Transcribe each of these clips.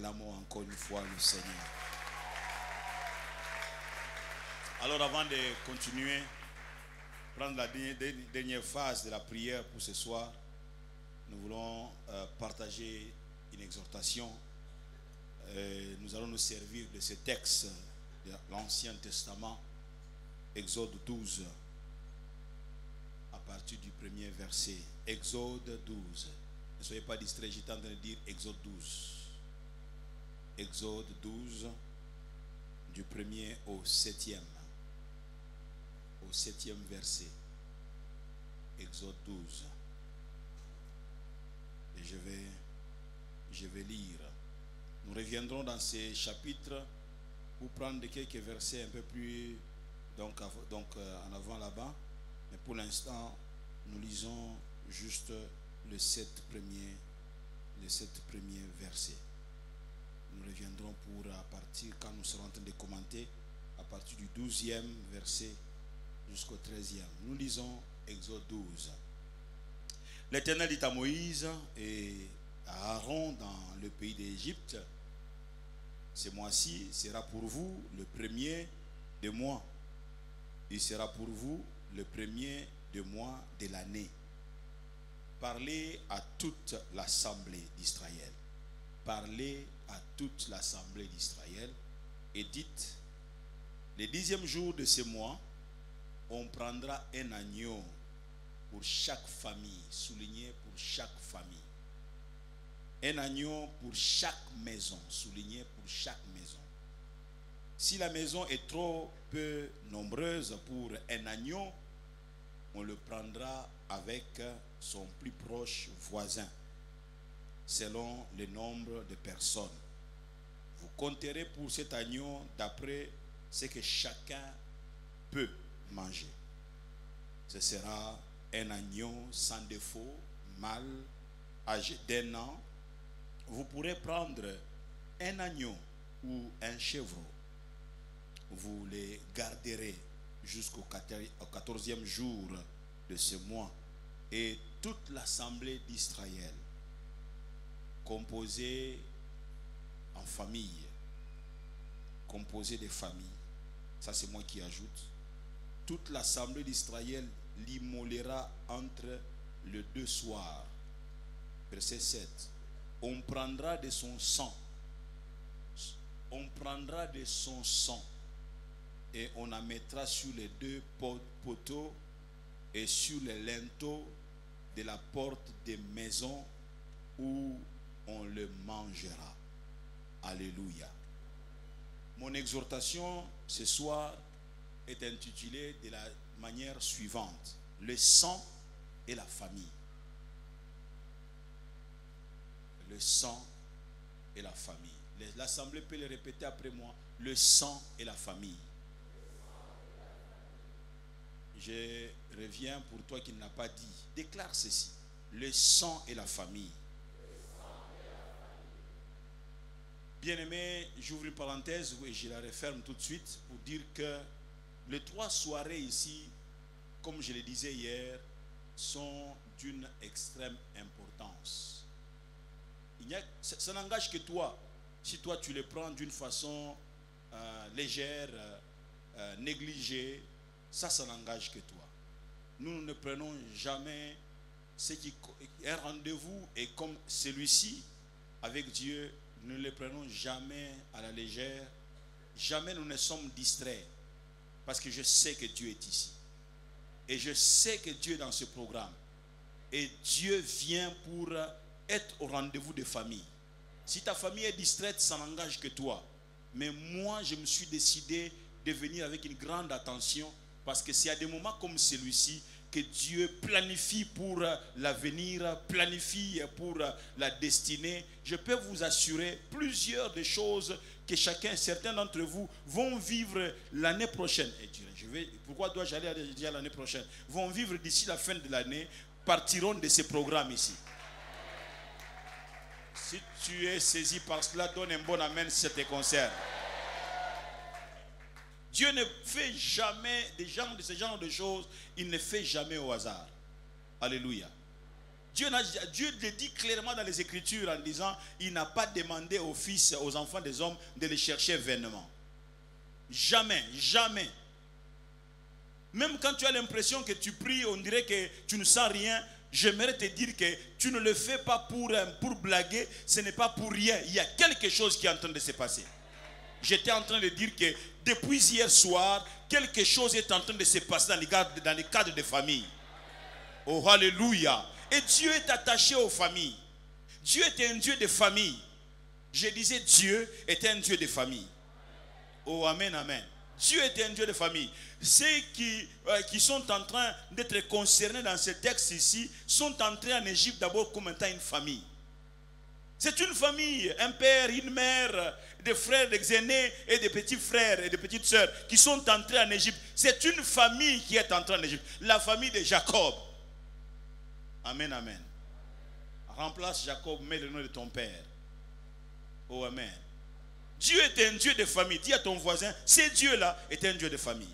Acclamons encore une fois le Seigneur. Alors avant de continuer, prendre la dernière phase de la prière pour ce soir, nous voulons partager une exhortation. Nous allons nous servir de ce texte de l'Ancien Testament, Exode 12, à partir du premier verset. Exode 12. Ne soyez pas distraits, j'étais en train de dire Exode 12. Exode 12, du premier au septième. Au septième verset. Exode 12. Et je vais lire. Nous reviendrons dans ces chapitres pour prendre quelques versets un peu plus en avant là-bas. Mais pour l'instant, nous lisons juste les 7 premiers versets. Nous reviendrons pour à partir, quand nous serons en train de commenter, à partir du 12e verset jusqu'au 13e. Nous lisons Exode 12. L'Éternel dit à Moïse et à Aaron dans le pays d'Égypte: ce mois-ci sera pour vous le premier de mois. Il sera pour vous le premier de mois de l'année. Parlez à toute l'assemblée d'Israël. Parlez à toute l'assemblée d'Israël et dites: le 10e jour de ce mois, on prendra un agneau pour chaque famille. Souligné pour chaque famille. Un agneau pour chaque maison. Souligné pour chaque maison. Si la maison est trop peu nombreuse pour un agneau, on le prendra avec son plus proche voisin, selon le nombre de personnes. Vous compterez pour cet agneau d'après ce que chacun peut manger. Ce sera un agneau sans défaut, mâle, âgé d'1 an. Vous pourrez prendre un agneau ou un chèvreau. Vous les garderez jusqu'au 14e jour de ce mois. Et toute l'assemblée d'Israël, composée en famille, composée de familles, ça c'est moi qui ajoute, toute l'assemblée d'Israël l'immolera entre les 2 soirs. Verset 7. On prendra de son sang. On prendra de son sang et on en mettra sur les 2 poteaux et sur les linteaux de la porte des maisons où on le mangera. Alléluia. Mon exhortation ce soir est intitulée de la manière suivante: le sang et la famille. Le sang et la famille. L'assemblée peut le répéter après moi: le sang et la famille. Je reviens pour toi qui ne l'as pas dit. Déclare ceci: le sang et la famille. Bien-aimé, j'ouvre une parenthèse et je la referme tout de suite pour dire que les 3 soirées ici, comme je le disais hier, sont d'une extrême importance. Ça n'engage que toi. Si toi tu les prends d'une façon légère, négligée, ça n'engage que toi. Nous ne prenons jamais un rendez-vous et comme celui-ci avec Dieu, nous ne le prenons jamais à la légère. Jamais nous ne sommes distraits. Parce que je sais que Dieu est ici. Et je sais que Dieu est dans ce programme. Et Dieu vient pour être au rendez-vous des familles. Si ta famille est distraite, ça n'engage que toi. Mais moi, je me suis décidé de venir avec une grande attention. Parce que c'est à des moments comme celui-ci que Dieu planifie pour l'avenir, planifie pour la destinée. Je peux vous assurer plusieurs des choses que certains d'entre vous vont vivre l'année prochaine. Et pourquoi dois-je aller dire l'année prochaine? Vont vivre d'ici la fin de l'année, partiront de ces programmes ici. Si tu es saisi par cela, donne un bon amen si ça te concerne. Dieu ne fait jamais ce genre de choses, il ne fait jamais au hasard. Alléluia. Dieu le dit clairement dans les Écritures en disant, il n'a pas demandé aux fils, aux enfants des hommes de les chercher vainement. Jamais, jamais. Même quand tu as l'impression que tu pries, on dirait que tu ne sens rien, j'aimerais te dire que tu ne le fais pas pour blaguer, ce n'est pas pour rien. Il y a quelque chose qui est en train de se passer. J'étais en train de dire que depuis hier soir, quelque chose est en train de se passer dans les cadres de famille. Oh, alléluia. Et Dieu est attaché aux familles. Dieu est un Dieu de famille. Je disais, Dieu est un Dieu de famille. Oh, amen, amen. Dieu est un Dieu de famille. Ceux qui sont en train d'être concernés dans ce texte ici sont entrés en Égypte d'abord comme étant une famille. C'est une famille, un père, une mère, des frères, des aînés et des petits frères et des petites sœurs qui sont entrés en Égypte. C'est une famille qui est entrée en Égypte. La famille de Jacob. Amen, amen. Remplace Jacob, mets le nom de ton père. Oh, amen. Dieu est un Dieu de famille. Dis à ton voisin, ce Dieu-là est un Dieu de famille.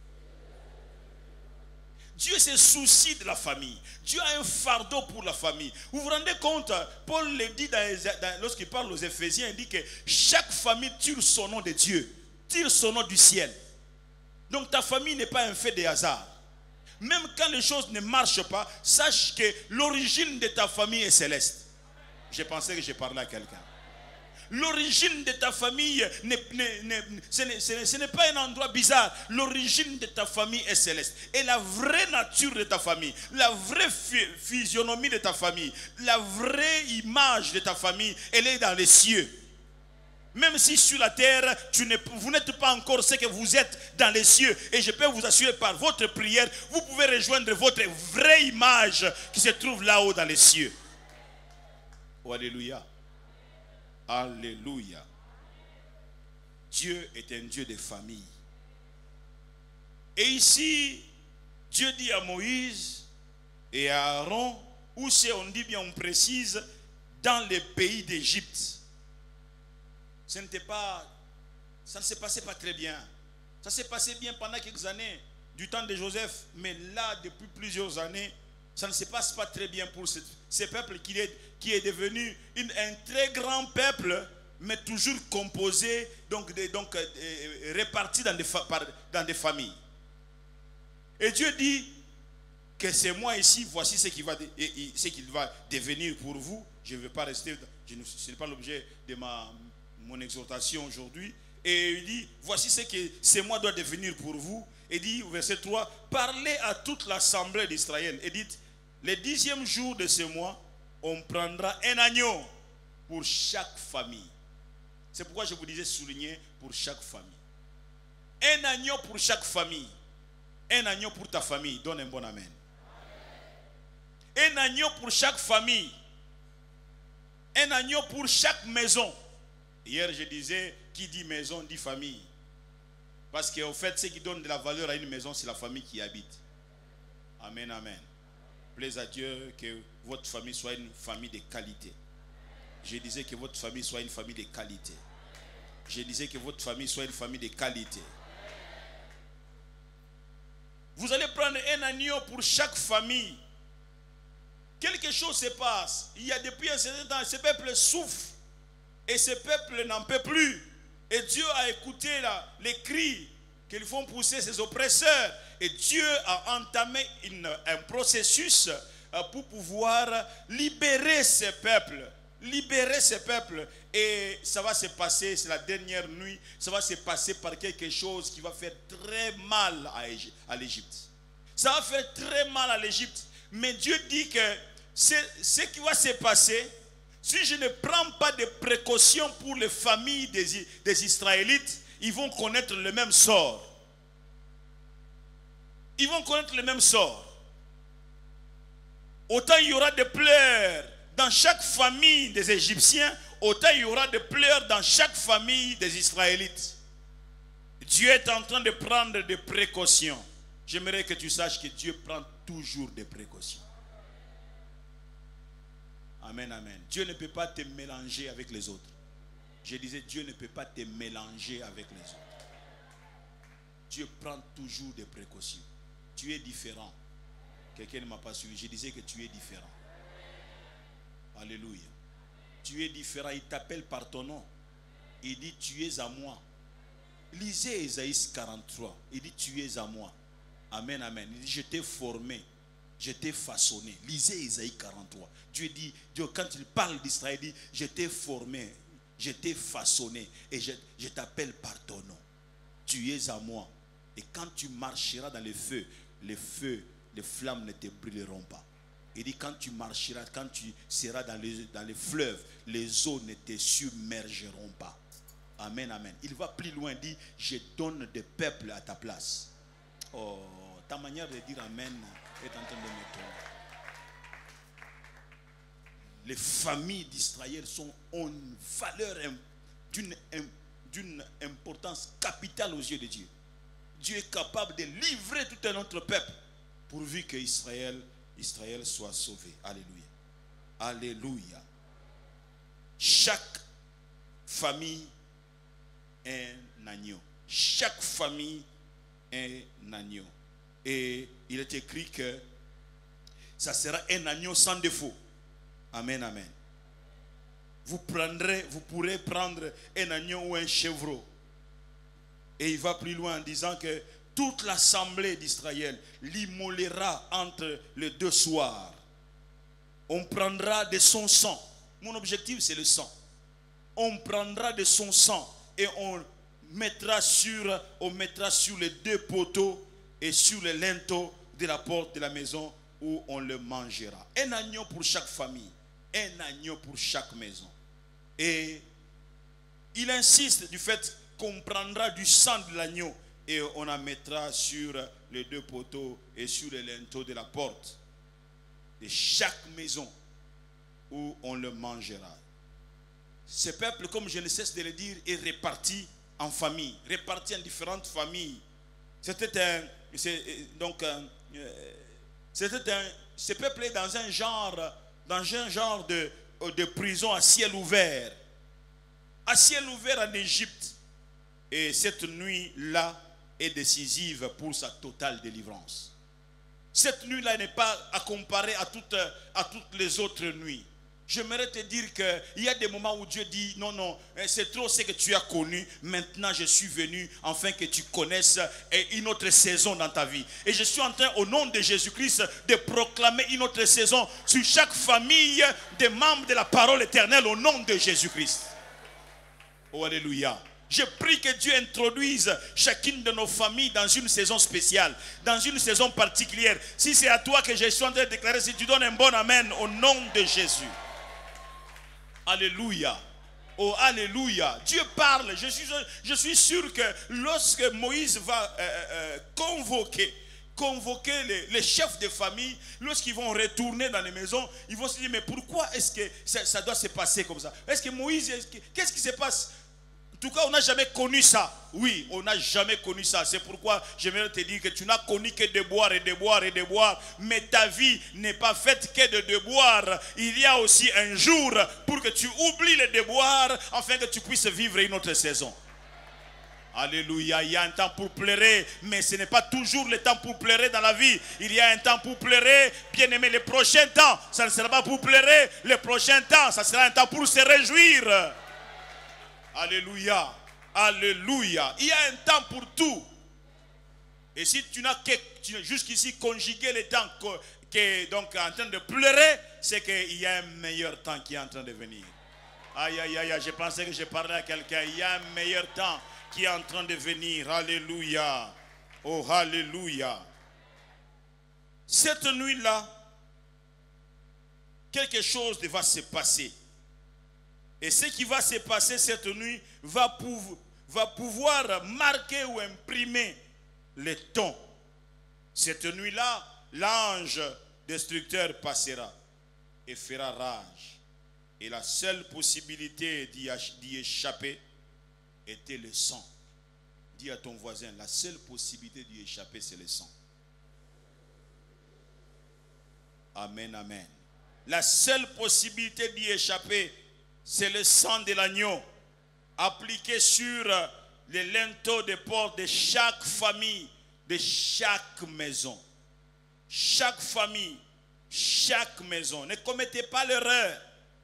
Dieu se soucie de la famille. Dieu a un fardeau pour la famille. Vous vous rendez compte, Paul le dit lorsqu'il parle aux Éphésiens, il dit que chaque famille tire son nom de Dieu, tire son nom du ciel. Donc ta famille n'est pas un fait de hasard. Même quand les choses ne marchent pas, sache que l'origine de ta famille est céleste. Je pensais que je parlais à quelqu'un. L'origine de ta famille, ce n'est pas un endroit bizarre. L'origine de ta famille est céleste. Et la vraie nature de ta famille, la vraie physionomie de ta famille, la vraie image de ta famille, elle est dans les cieux. Même si sur la terre, vous n'êtes pas encore ce que vous êtes dans les cieux. Et je peux vous assurer par votre prière, vous pouvez rejoindre votre vraie image qui se trouve là-haut dans les cieux. Oh, alléluia. Alléluia. Dieu est un Dieu de famille. Et ici, Dieu dit à Moïse et à Aaron, où c'est, on dit bien, on précise, dans les pays d'Égypte. Ça ne se passait pas très bien. Ça s'est passé bien pendant quelques années, du temps de Joseph. Mais là, depuis plusieurs années, ça ne se passe pas très bien pour ce peuple qui est devenu un très grand peuple, mais toujours composé, réparti dans des familles. Et Dieu dit que c'est moi ici, voici ce qu'il va devenir pour vous. Je ne vais pas rester, ce n'est pas l'objet de mon exhortation aujourd'hui. Et il dit, voici ce que c'est moi doit devenir pour vous. Et dit, verset 3, parlez à toute l'assemblée d'Israël et dites, le 10e jour de ce mois, on prendra un agneau pour chaque famille. C'est pourquoi je vous disais souligner pour chaque famille. Un agneau pour chaque famille. Un agneau pour ta famille. Donne un bon amen. Un agneau pour chaque famille. Un agneau pour chaque maison. Hier, je disais, qui dit maison, dit famille. Parce qu'au fait, ce qui donne de la valeur à une maison, c'est la famille qui y habite. Amen, amen. Plaise à Dieu que votre famille soit une famille de qualité. Je disais que votre famille soit une famille de qualité. Je disais que votre famille soit une famille de qualité. Vous allez prendre un agneau pour chaque famille. Quelque chose se passe. Il y a depuis un certain temps, ce peuple souffre. Et ce peuple n'en peut plus. Et Dieu a écouté les cris qu'ils font pousser ses oppresseurs. Et Dieu a entamé un processus pour pouvoir libérer ce peuple. Libérer ce peuple. Et ça va se passer, c'est la dernière nuit, ça va se passer par quelque chose qui va faire très mal à l'Égypte. Ça va faire très mal à l'Égypte. Mais Dieu dit que ce qui va se passer, si je ne prends pas de précautions pour les familles des Israélites, ils vont connaître le même sort. Ils vont connaître le même sort. Autant il y aura des pleurs dans chaque famille des Égyptiens, autant il y aura des pleurs dans chaque famille des Israélites. Dieu est en train de prendre des précautions. J'aimerais que tu saches que Dieu prend toujours des précautions. Amen, amen. Dieu ne peut pas te mélanger avec les autres. Je disais, Dieu ne peut pas te mélanger avec les autres. Dieu prend toujours des précautions. Tu es différent. Quelqu'un ne m'a pas suivi. Je disais que tu es différent. Alléluia. Tu es différent. Il t'appelle par ton nom. Il dit, tu es à moi. Lisez Ésaïe 43. Il dit, tu es à moi. Amen, amen. Il dit, je t'ai formé. Je t'ai façonné. Lisez Ésaïe 43. Dieu dit, quand il parle d'Israël, il dit, je t'ai formé. Je t'ai façonné. Et je t'appelle par ton nom. Tu es à moi. Et quand tu marcheras dans les feux, les flammes ne te brûleront pas. Il dit, quand tu marcheras, quand tu seras dans les fleuves, les eaux ne te submergeront pas. Amen, amen. Il va plus loin, il dit, je donne des peuples à ta place. Oh, ta manière de dire amen est en train de m'étonner. Les familles d'Israël ont une valeur d'une importance capitale aux yeux de Dieu. Dieu est capable de livrer tout un autre peuple pourvu que Israël soit sauvé. Alléluia. Alléluia. Chaque famille est un agneau. Chaque famille est un agneau. Et il est écrit que ça sera un agneau sans défaut. Amen, amen. Vous pourrez prendre un agneau ou un chevreau. Et il va plus loin en disant que toute l'assemblée d'Israël l'immolera entre les deux soirs. On prendra de son sang. Mon objectif, c'est le sang. On prendra de son sang et on mettra sur les deux poteaux et sur les linteaux de la porte de la maison où on le mangera. Un agneau pour chaque famille. Un agneau pour chaque maison. Et il insiste du fait qu'on prendra du sang de l'agneau et on en mettra sur les deux poteaux et sur les linteaux de la porte de chaque maison où on le mangera. Ce peuple, comme je ne cesse de le dire, est réparti en familles, réparti en différentes familles. Ce peuple est dans un genre de prison à ciel ouvert. À ciel ouvert en Égypte. Et cette nuit-là est décisive pour sa totale délivrance. Cette nuit-là n'est pas à comparer à toutes les autres nuits. J'aimerais te dire qu'il y a des moments où Dieu dit, non, non, c'est trop ce que tu as connu. Maintenant, je suis venu afin que tu connaisses une autre saison dans ta vie. Et je suis en train, au nom de Jésus-Christ, de proclamer une autre saison sur chaque famille des membres de la parole éternelle au nom de Jésus-Christ. Oh, alléluia. Je prie que Dieu introduise chacune de nos familles dans une saison spéciale, dans une saison particulière. Si c'est à toi que je suis en train de déclarer, si tu donnes un bon amen au nom de Jésus. Alléluia. Oh, alléluia. Dieu parle. Je suis sûr que lorsque Moïse va convoquer les chefs de famille, lorsqu'ils vont retourner dans les maisons, ils vont se dire, mais pourquoi est-ce que ça doit se passer comme ça? Est-ce que Moïse, qu'est-ce qui se passe? En tout cas, on n'a jamais connu ça. Oui, on n'a jamais connu ça. C'est pourquoi j'aimerais te dire que tu n'as connu que de boire et de boire et de boire. Mais ta vie n'est pas faite que de boire. Il y a aussi un jour pour que tu oublies les déboires afin que tu puisses vivre une autre saison. Alléluia. Il y a un temps pour pleurer, mais ce n'est pas toujours le temps pour pleurer dans la vie. Il y a un temps pour pleurer. Bien aimé, le prochain temps, ça ne sera pas pour pleurer. Le prochain temps, ça sera un temps pour se réjouir. Alléluia, alléluia. Il y a un temps pour tout. Et si tu n'as que jusqu'ici conjugué le temps donc en train de pleurer, c'est qu'il y a un meilleur temps qui est en train de venir. Aïe, aïe, aïe, je pensais que je parlais à quelqu'un. Il y a un meilleur temps qui est en train de venir. Alléluia. Oh, alléluia. Cette nuit-là, quelque chose va se passer. Et ce qui va se passer cette nuit va pouvoir marquer ou imprimer les temps. Cette nuit-là, l'ange destructeur passera et fera rage. Et la seule possibilité d'y échapper était le sang. Dis à ton voisin, la seule possibilité d'y échapper, c'est le sang. Amen, amen. La seule possibilité d'y échapper, c'est le sang de l'agneau appliqué sur les linteaux de porte de chaque famille, de chaque maison. Chaque famille, chaque maison. Ne commettez pas l'erreur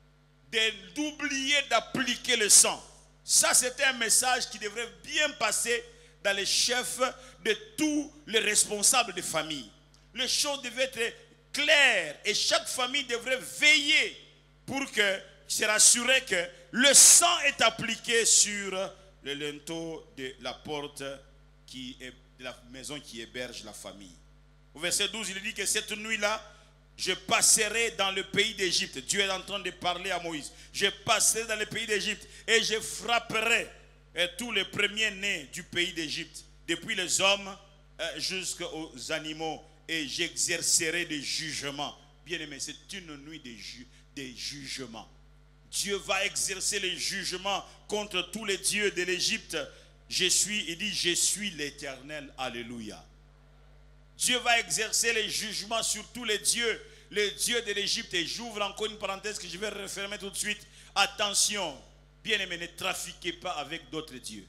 d'oublier d'appliquer le sang. Ça, c'était un message qui devrait bien passer dans les chefs de tous les responsables de famille. Les choses devaient être claires et chaque famille devrait veiller pour se rassurer que le sang est appliqué sur le linteau de la porte de la maison qui héberge la famille. Au verset 12, il dit que cette nuit-là, je passerai dans le pays d'Égypte. Dieu est en train de parler à Moïse. Je passerai dans le pays d'Égypte et je frapperai tous les premiers-nés du pays d'Égypte, depuis les hommes jusqu'aux animaux, et j'exercerai des jugements. Bien aimé, c'est une nuit des jugements. Dieu va exercer les jugements contre tous les dieux de l'Égypte. Il dit, je suis l'Éternel. Alléluia. Dieu va exercer les jugements sur tous les dieux de l'Égypte. Et j'ouvre encore une parenthèse que je vais refermer tout de suite. Attention, bien-aimés, ne trafiquez pas avec d'autres dieux.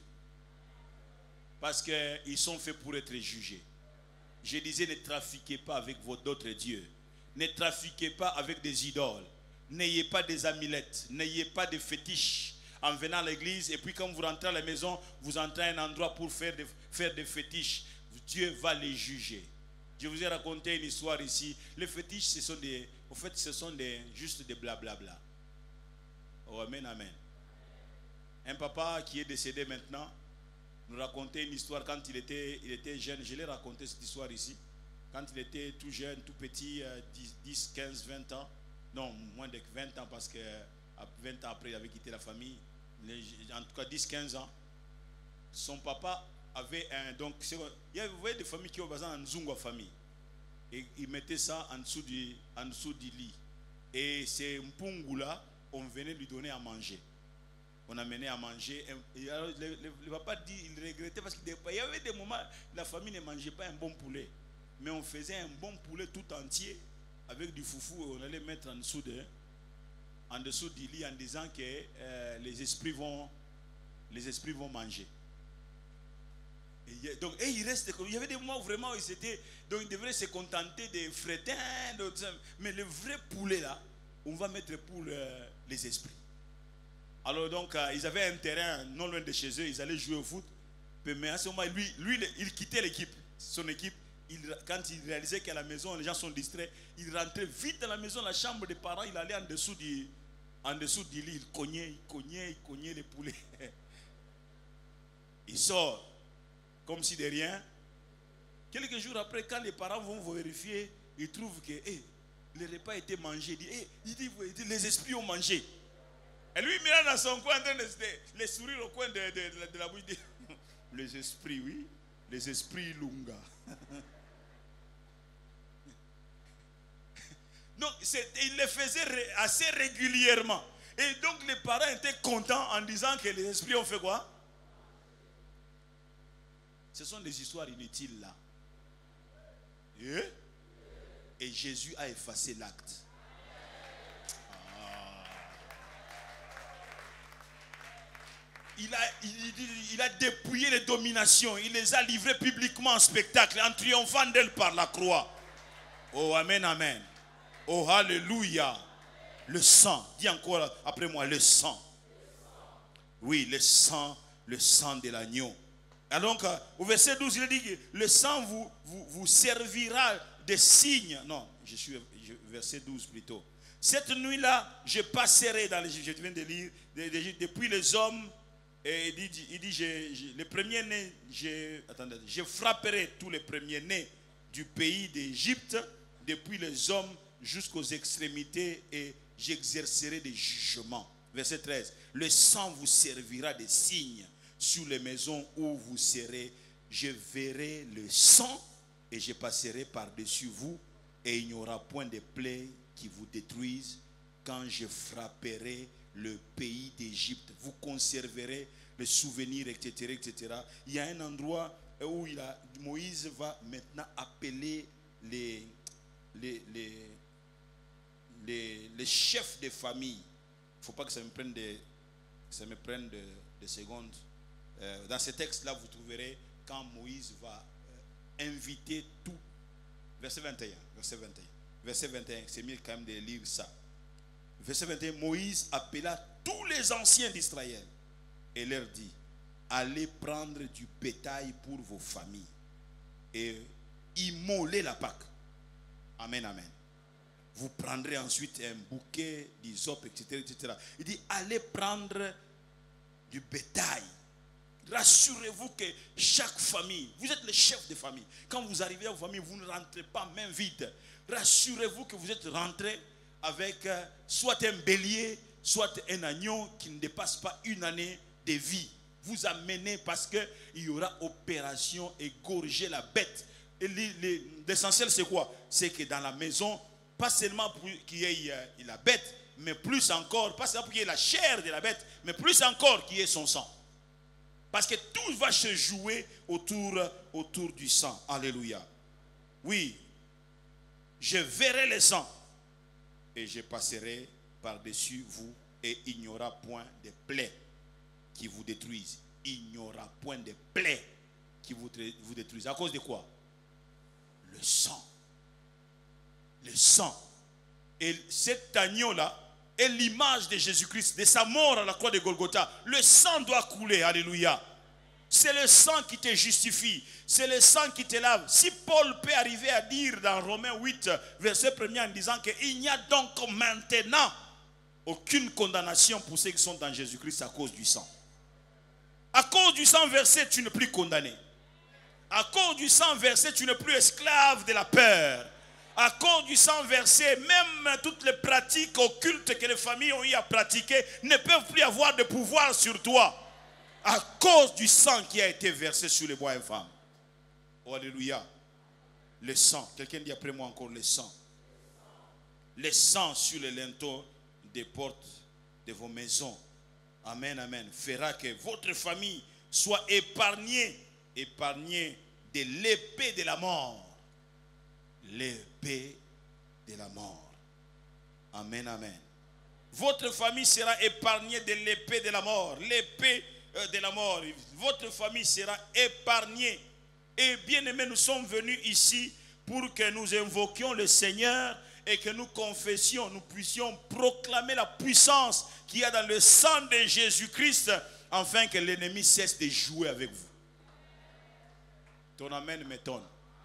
Parce qu'ils sont faits pour être jugés. Je disais, ne trafiquez pas avec d'autres dieux. Ne trafiquez pas avec des idoles. N'ayez pas des amulettes. N'ayez pas de fétiches en venant à l'église. Et puis quand vous rentrez à la maison, vous entrez à un endroit pour faire des fétiches. Dieu va les juger. Je vous ai raconté une histoire ici. Les fétiches, ce sont juste des blablabla. Oh, amen, amen. Un papa qui est décédé maintenant nous racontait une histoire quand il était jeune. Je l'ai raconté cette histoire ici. Quand il était tout jeune, tout petit, 10, 15, 20 ans. Non, moins de 20 ans parce que 20 ans après, il avait quitté la famille. En tout cas, 10, 15 ans. Son papa avait un... Donc, il y avait des familles qui ont besoin d'un zungo famille. Et ils mettaient ça en dessous du lit. Et ces mpungula, on venait lui donner à manger. On amenait à manger. Et alors, le papa dit, il regrettait parce qu'il y avait des moments, la famille ne mangeait pas un bon poulet. Mais on faisait un bon poulet tout entier avec du foufou et on allait mettre en dessous du lit en disant que les esprits vont manger. Donc, il y avait des moments où vraiment donc ils devraient se contenter des frétins, mais le vrai poulet là, on va mettre pour les esprits. Alors donc, ils avaient un terrain non loin de chez eux, ils allaient jouer au foot. Mais à ce moment, lui il quittait l'équipe, son équipe. Quand il réalisait qu'à la maison, les gens sont distraits, il rentrait vite dans la maison, la chambre des parents, il allait en dessous du lit, il cognait les poulets. Il sort comme si de rien. Quelques jours après, quand les parents vont vérifier, ils trouvent que le repas a été mangé. Il dit, les esprits ont mangé. Et lui, il est dans son coin en train de les sourire au coin de la bouche. Les esprits, oui. Les esprits lunga. Donc, il le faisait assez régulièrement. Et donc, les parents étaient contents en disant que les esprits ont fait quoi? Ce sont des histoires inutiles là. Et Jésus a effacé l'acte. Il a dépouillé les dominations. Il les a livrées publiquement en spectacle, en triomphant d'elles par la croix. Oh, amen, amen. Oh, alléluia. Le sang. Dis encore après moi, le sang. Oui, le sang de l'agneau. Alors, au verset 12, il dit que le sang vous servira de signe. Non, verset 12 plutôt. Cette nuit-là, je passerai dans l'Égypte. Je viens de lire, depuis les hommes. Et il dit les premiers-nés, je frapperai tous les premiers-nés du pays d'Égypte, depuis les hommes jusqu'aux extrémités, et j'exercerai des jugements. Verset 13. Le sang vous servira de signe sur les maisons où vous serez. Je verrai le sang et je passerai par-dessus vous, et il n'y aura point de plaies qui vous détruisent quand je frapperai le pays d'Égypte. Vous conserverez les souvenirs, etc., etc. Il y a un endroit où Moïse va maintenant appeler les chefs de famille. Il ne faut pas que ça me prenne des secondes. Dans ce texte-là, vous trouverez quand Moïse va inviter tout. Verset 21. C'est mieux quand même de lire ça. Verset 21, Moïse appela tous les anciens d'Israël et leur dit, allez prendre du bétail pour vos familles et immoler la Pâque. Amen, amen. Vous prendrez ensuite un bouquet d'hysope, etc., etc. Il dit, allez prendre du bétail. Rassurez-vous que chaque famille, vous êtes le chef de famille. Quand vous arrivez à vos familles, vous ne rentrez pas main vide. Rassurez-vous que vous êtes rentré avec soit un bélier, soit un agneau qui ne dépasse pas une année de vie. Vous amenez parce qu'il y aura opération égorger la bête. Et l'essentiel c'est quoi? C'est que dans la maison, pas seulement pour qu'il y ait la bête, mais plus encore, pas seulement pour qu'il y ait la chair de la bête, mais plus encore qu'il y ait son sang. Parce que tout va se jouer autour du sang. Alléluia. Oui, je verrai le sang et je passerai par-dessus vous et il n'y aura point de plaies qui vous détruisent. Il n'y aura point de plaies qui vous détruisent. À cause de quoi? Le sang. Le sang. Et cet agneau-là est l'image de Jésus-Christ, de sa mort à la croix de Golgotha. Le sang doit couler. Alléluia. C'est le sang qui te justifie. C'est le sang qui te lave. Si Paul peut arriver à dire dans Romains 8, verset 1er, en disant qu'il n'y a donc maintenant aucune condamnation pour ceux qui sont dans Jésus-Christ à cause du sang. À cause du sang versé, tu n'es plus condamné. À cause du sang versé, tu n'es plus esclave de la peur. À cause du sang versé, même toutes les pratiques occultes que les familles ont eu à pratiquer ne peuvent plus avoir de pouvoir sur toi. À cause du sang qui a été versé sur les bois infâmes. Oh, alléluia. Le sang. Quelqu'un dit après moi encore le sang. Le sang sur les linteaux des portes de vos maisons. Amen, amen. Fera que votre famille soit épargnée de l'épée de la mort. L'épée de la mort. Amen, amen. Votre famille sera épargnée de l'épée de la mort. L'épée de la mort. Votre famille sera épargnée. Et bien aimé, nous sommes venus ici pour que nous invoquions le Seigneur et que nous confessions, nous puissions proclamer la puissance qu'il y a dans le sang de Jésus-Christ afin que l'ennemi cesse de jouer avec vous. Ton amen m'étonne.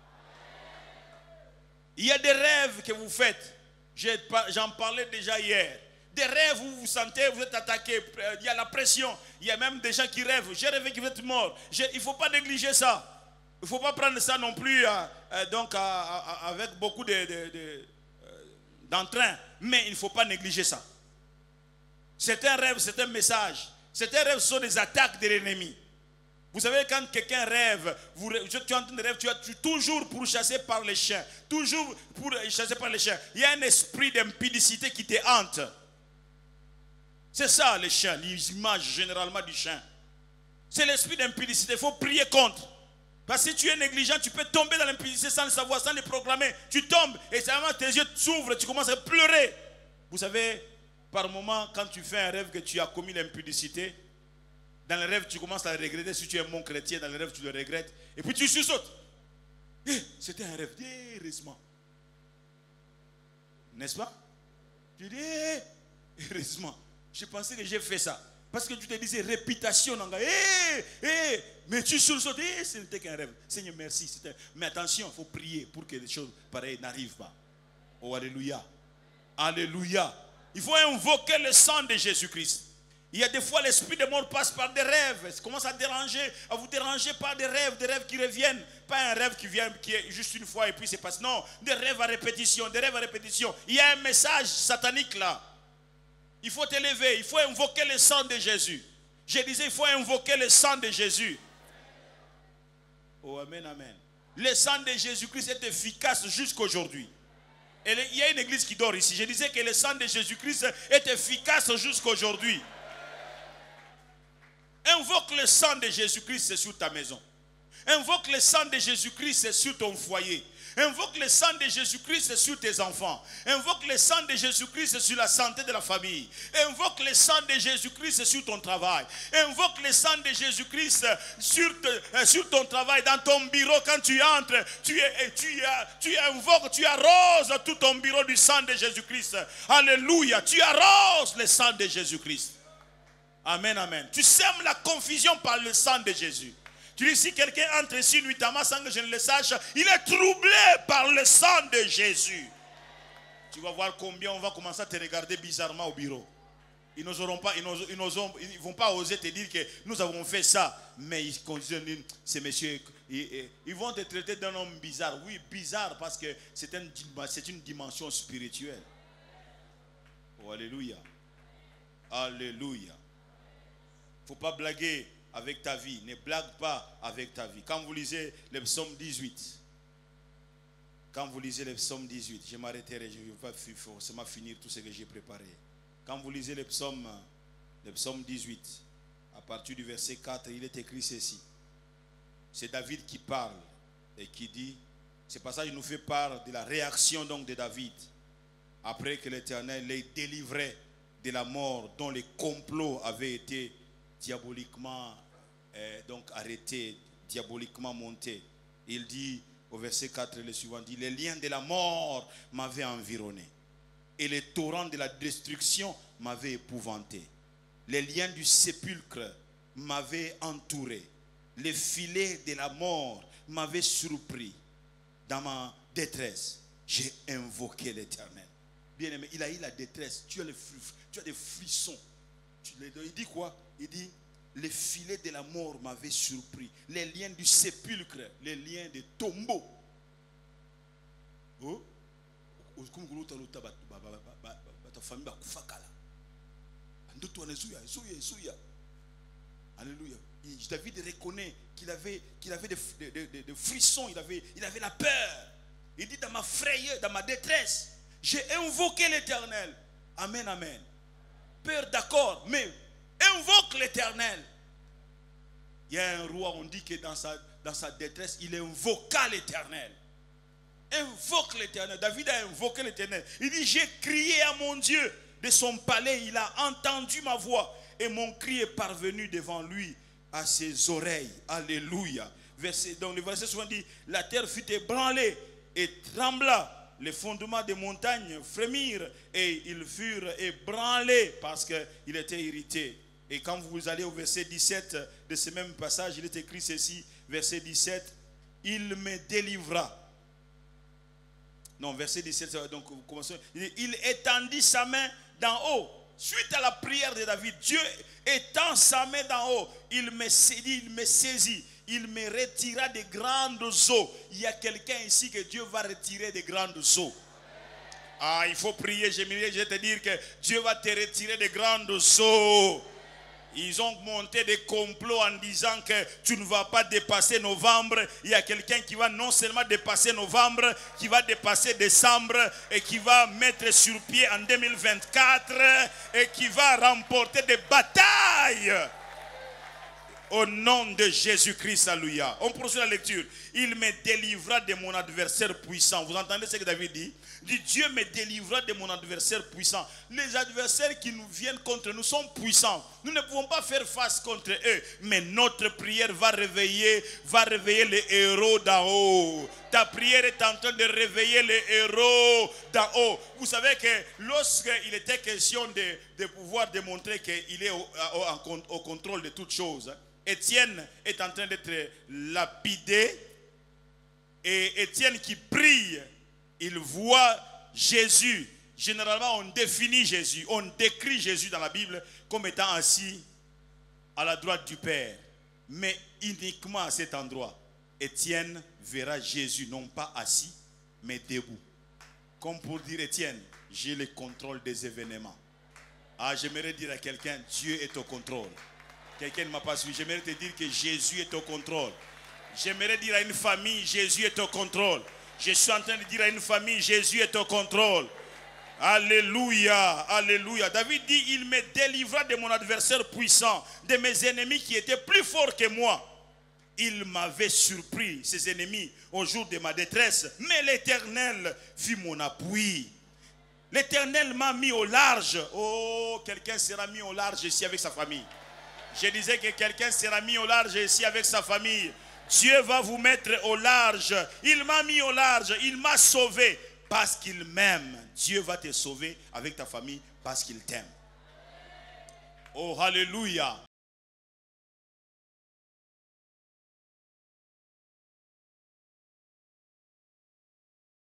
Il y a des rêves que vous faites. J'en parlais déjà hier. Des rêves où vous vous sentez, vous êtes attaqué. Il y a la pression. Il y a même des gens qui rêvent. J'ai rêvé que vous êtes mort. Il ne faut pas négliger ça. Il ne faut pas prendre ça non plus avec beaucoup d'entrain. Mais il ne faut pas négliger ça. C'est un rêve, c'est un message. C'est un rêve, ce sont des attaques de l'ennemi. Vous savez, quand quelqu'un rêve, tu es en train de rêver, tu es toujours pourchassé par les chiens. Toujours pourchassé par les chiens. Il y a un esprit d'impudicité qui te hante. C'est ça les chiens, l'image généralement du chien. C'est l'esprit d'impudicité, il faut prier contre. Parce que si tu es négligent, tu peux tomber dans l'impudicité sans le savoir, sans le programmer. Tu tombes et seulement tes yeux s'ouvrent, tu commences à pleurer. Vous savez, par moment, quand tu fais un rêve que tu as commis l'impudicité, dans le rêve, tu commences à le regretter. Si tu es un bon chrétien, dans le rêve, tu le regrettes. Et puis tu sursautes. C'était un rêve, heureusement. N'est-ce pas? Tu dis, heureusement. Je pensais que j'ai fait ça. Parce que tu te disais réputation. Mais tu sursautes. Ce n'était qu'un rêve. Seigneur, merci. Mais attention, il faut prier pour que des choses pareilles n'arrivent pas. Oh, alléluia. Alléluia. Il faut invoquer le sang de Jésus-Christ. Il y a des fois l'esprit de mort passe par des rêves. Ça commence à vous déranger par des rêves qui reviennent. Pas un rêve qui vient, qui est juste une fois et puis c'est passé. Non, des rêves à répétition, des rêves à répétition. Il y a un message satanique là. Il faut t'élever, il faut invoquer le sang de Jésus. Je disais, il faut invoquer le sang de Jésus. Oh, amen, amen. Le sang de Jésus-Christ est efficace jusqu'aujourd'hui. Et il y a une église qui dort ici. Je disais que le sang de Jésus-Christ est efficace jusqu'aujourd'hui. Invoque le sang de Jésus-Christ sur ta maison. Invoque le sang de Jésus-Christ sur ton foyer. Invoque le sang de Jésus-Christ sur tes enfants. Invoque le sang de Jésus-Christ sur la santé de la famille. Invoque le sang de Jésus-Christ sur ton travail. Invoque le sang de Jésus-Christ sur ton travail, dans ton bureau. Quand tu entres, tu invoques, tu arroses tout ton bureau du sang de Jésus-Christ. Alléluia. Tu arroses le sang de Jésus-Christ. Amen, amen. Tu sèmes la confusion par le sang de Jésus. Tu dis, si quelqu'un entre ici nuitamment sans que je ne le sache, il est troublé par le sang de Jésus. Tu vas voir combien on va commencer à te regarder bizarrement au bureau. Ils n'oseront pas, ils vont pas oser te dire que nous avons fait ça. Mais ils disent, ces messieurs, ils vont te traiter d'un homme bizarre. Oui, bizarre parce que c'est une dimension spirituelle. Oh, alléluia. Alléluia. Il ne faut pas blaguer avec ta vie. Ne blague pas avec ta vie. Quand vous lisez le psaume 18, je m'arrêterai, je ne vais pas forcément finir tout ce que j'ai préparé. Quand vous lisez le psaume 18, à partir du verset 4, il est écrit ceci. C'est David qui parle et qui dit, ce passage nous fait part de la réaction donc de David, après que l'Éternel l'ait délivré de la mort dont les complots avaient été diaboliquement arrêté, diaboliquement monté. Il dit au verset 4 le suivant, dit, les liens de la mort m'avaient environné et les torrents de la destruction m'avaient épouvanté. Les liens du sépulcre m'avaient entouré. Les filets de la mort m'avaient surpris. Dans ma détresse, j'ai invoqué l'Éternel. Bien aimé, il a eu la détresse. Tu as des frissons. Il dit quoi? Il dit, les filets de la mort m'avaient surpris. Les liens du sépulcre, les liens des tombeaux. Oh? Alléluia. David reconnaît qu'il avait des frissons, il avait la peur. Il dit, dans ma frayeur, dans ma détresse, j'ai invoqué l'Éternel. Amen, amen. Peur, d'accord, mais invoque l'Éternel. Il y a un roi, on dit que dans sa détresse, il invoqua l'Éternel. Invoque l'Éternel. David a invoqué l'Éternel. Il dit, j'ai crié à mon Dieu de son palais. Il a entendu ma voix et mon cri est parvenu devant lui à ses oreilles. Alléluia. Dans le verset souvent dit, la terre fut ébranlée et trembla. Les fondements des montagnes frémirent et ils furent ébranlés parce qu'il était irrité. Et quand vous allez au verset 17 de ce même passage, il est écrit ceci, verset 17, il me délivra. Non, verset 17, donc commençons. Il étendit sa main d'en haut. Suite à la prière de David, Dieu étend sa main d'en haut. Il me saisit. Il me retira des grandes eaux. Il y a quelqu'un ici que Dieu va retirer des grandes eaux. Ah, il faut prier. Je vais te dire que Dieu va te retirer des grandes eaux. Ils ont monté des complots en disant que tu ne vas pas dépasser novembre. Il y a quelqu'un qui va non seulement dépasser novembre, qui va dépasser décembre et qui va mettre sur pied en 2024 et qui va remporter des batailles. Au nom de Jésus-Christ, alléluia. On poursuit la lecture. Il me délivra de mon adversaire puissant. Vous entendez ce que David dit? Il dit, Dieu me délivra de mon adversaire puissant. Les adversaires qui nous viennent contre nous sont puissants. Nous ne pouvons pas faire face contre eux. Mais notre prière va réveiller les héros d'en haut. Ta prière est en train de réveiller les héros d'en haut. Vous savez que lorsqu'il était question de pouvoir démontrer qu'il est au contrôle de toutes choses, Étienne est en train d'être lapidé. Et Étienne qui prie, il voit Jésus. Généralement, on définit Jésus, on décrit Jésus dans la Bible comme étant assis à la droite du Père. Mais uniquement à cet endroit, Étienne verra Jésus non pas assis, mais debout. Comme pour dire, Étienne, j'ai le contrôle des événements. Ah, j'aimerais dire à quelqu'un, Dieu est au contrôle. Quelqu'un ne m'a pas suivi. J'aimerais te dire que Jésus est au contrôle. J'aimerais dire à une famille, Jésus est au contrôle. Je suis en train de dire à une famille, Jésus est au contrôle. Alléluia, alléluia. David dit, il me délivra de mon adversaire puissant, de mes ennemis qui étaient plus forts que moi. il m'avait surpris, ses ennemis, au jour de ma détresse. Mais l'Éternel fut mon appui. L'Éternel m'a mis au large. Oh, quelqu'un sera mis au large ici avec sa famille. Je disais que quelqu'un sera mis au large ici avec sa famille. Dieu va vous mettre au large. Il m'a mis au large. Il m'a sauvé parce qu'il m'aime. Dieu va te sauver avec ta famille parce qu'il t'aime. Oh, alléluia.